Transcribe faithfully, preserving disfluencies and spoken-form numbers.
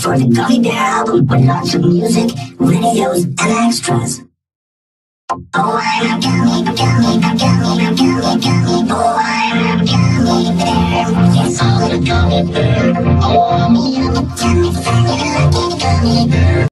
for the Gummy Bear album with lots of music, videos, and extras. Oh, I'm a gummy, gummy, gummy, gummy, gummy boy. I'm a gummy bear. Yes, I'm a gummy bear. Oh, I'm a gummy, gummy, lucky gummy bear.